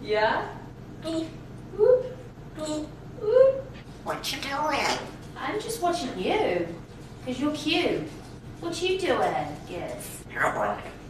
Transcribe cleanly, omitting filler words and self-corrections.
Yeah? Beep, Whoop, beep. whoop. What you doing? I'm just watching you. Because you're cute. What you doing? Yes. You're right.